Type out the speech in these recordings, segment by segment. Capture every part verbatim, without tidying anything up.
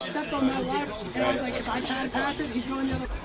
stepped on that left, and I was like, if I try to pass it, he's going the other.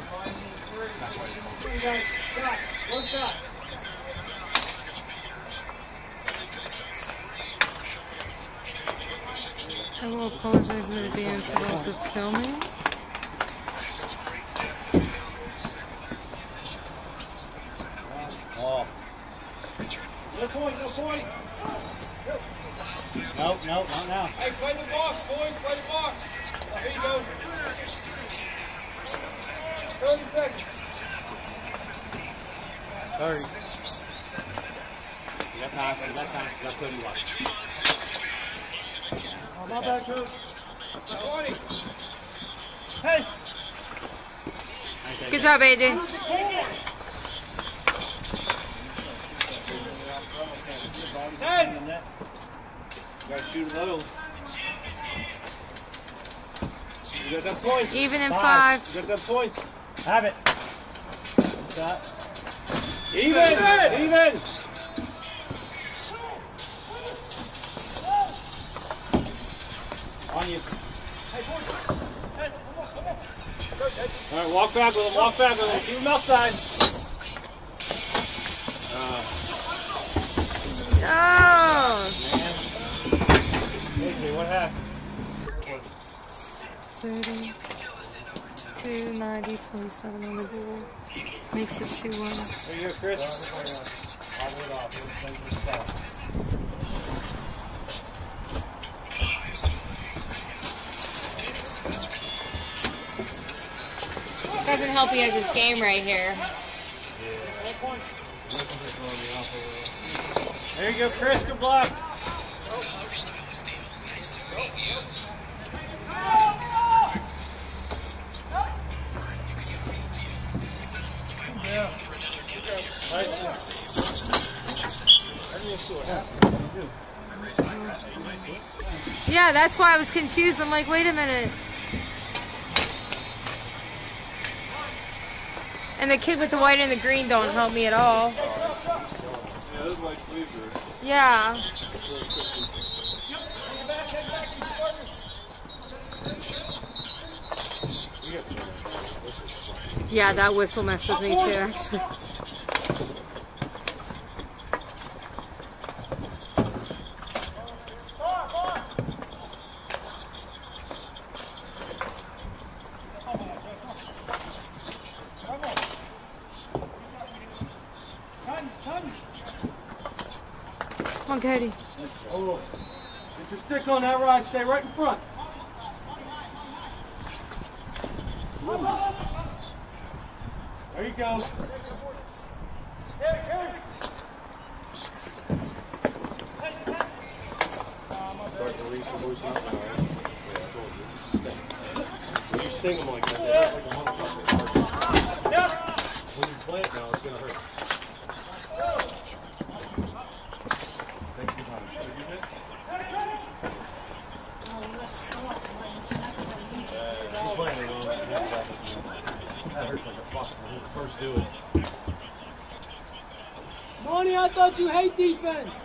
I will apologize in advance about the filming. Oh. No point, no point. Nope, nope, not now. Hey, play the box, boys, play the box. Oh, here you go. thirty seconds. thirty. You got time, you got time, you got plenty left. Oh, my bad, coach. twenty. Hey! Good job, A J. ten. You gotta shoot a little. You got that point. Even in five. five. You got that point. Have it. Shot. Even! Even! On you. All right, walk back with him, walk back with him. Keep him outside. Uh, Oh! man. Hey, what happened? thirty, two, ninety, twenty-seven on the goal. Makes it two one. There you go, Chris. Doesn't help he has his game right here. There you go, Chris. Good block. Yeah, that's why I was confused. I'm like, wait a minute. And the kid with the white and the green don't help me at all. Yeah. Yeah, that whistle messed with me too, actually. Come on, Cody. Oh, get your stick on that right. Stay right in front. Ooh. There you go. Start to release and loosen up now, right? Yeah, I told you, it's just a sting. When you sting them like that, they hurt like a motherfucker. Yep. When you play it now, it's going to hurt. Thanks for time. Should you hit? He's playing it on. That hurts like a fuck when you first do it. Monty, I thought you hate defense.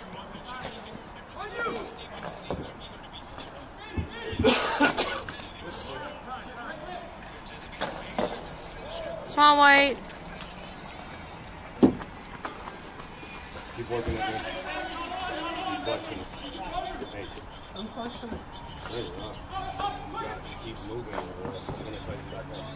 Come on, White. Keep working at me. Keep flexing it. Hey. I'm flexing it. Really not. You got to keep moving or else it's going to tighten back up.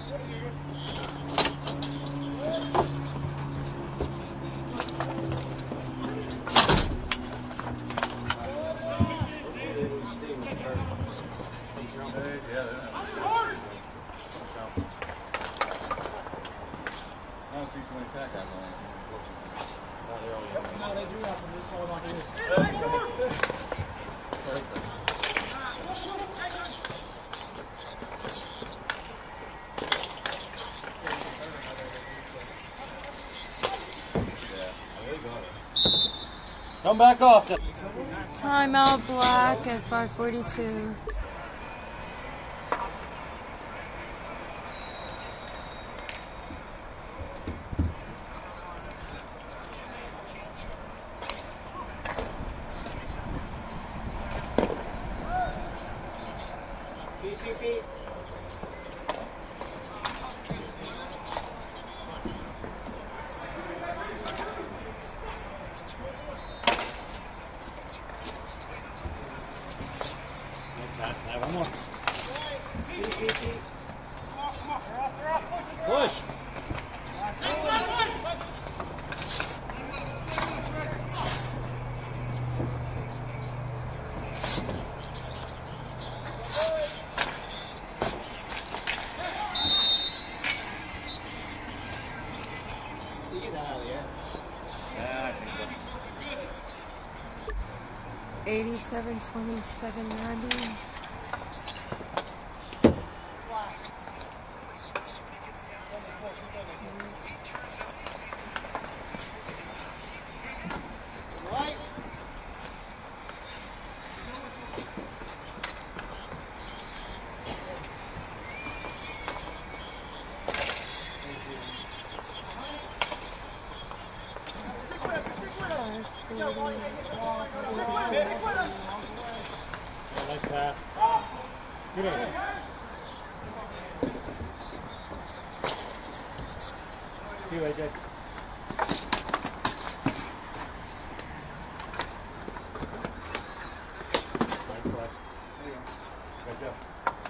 I don't see too many fat guys on it. No, they do have some. This fall on here. Perfect. Come back off. Timeout Black at five forty-two. Keep One more. Push. You get that out of the air. Yeah, I think so. eighty-seven twenty-seven ninety. Nice pass. Good on you. See you, A J. Nice play. Good job.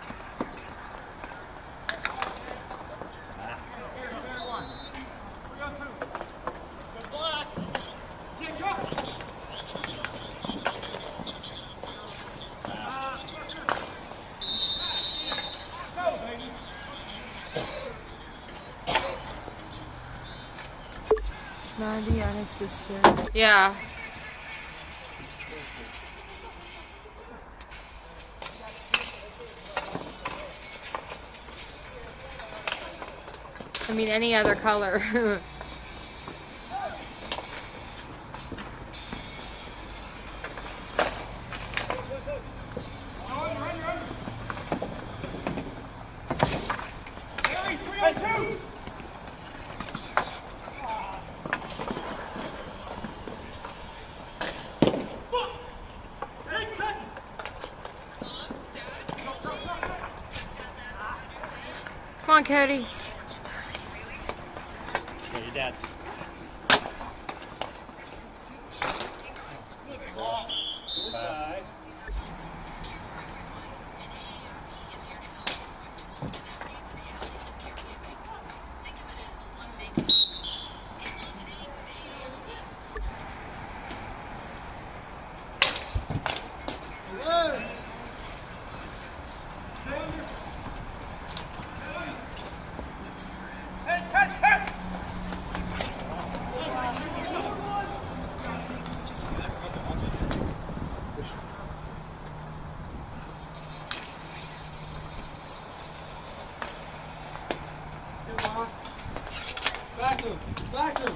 ninety unassisted. Yeah. I mean, any other color. Come on, Cody. Yeah, your dad. Bye. Back to him. Back to him.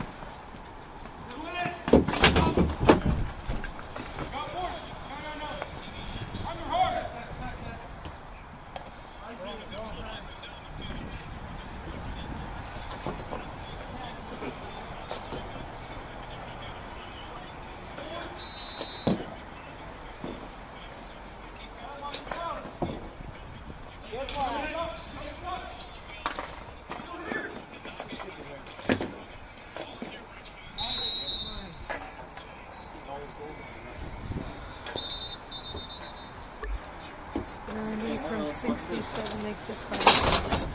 ninety from sixty-seven makes it five.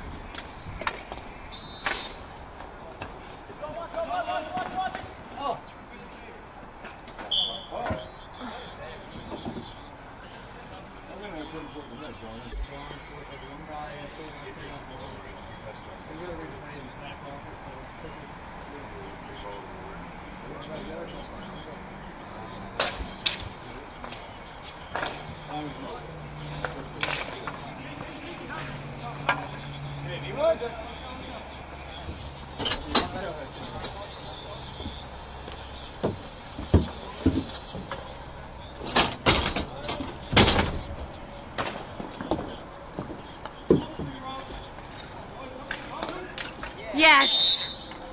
Yes!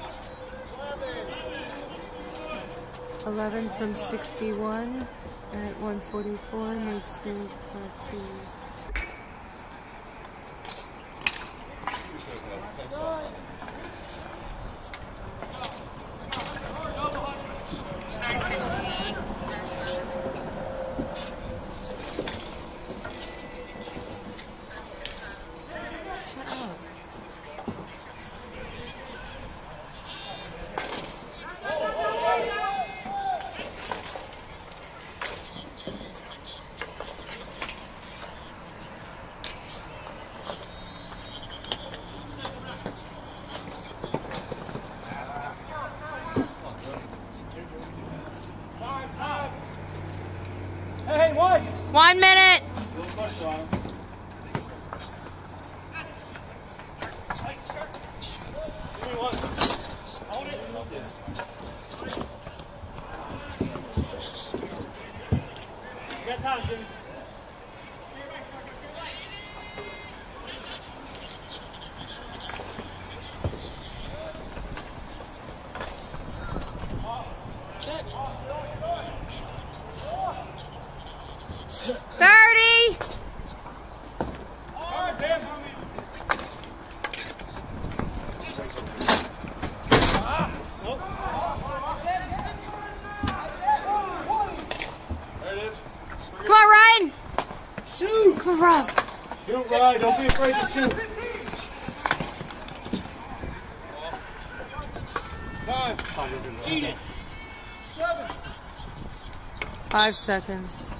eleven from sixty-one at one forty-four makes it five two. One minute. thirty. Come on, Ryan. Shoot. Come on, Rob. Shoot, Ryan. Don't be afraid to shoot. Five. Eat it. Seven. Five seconds.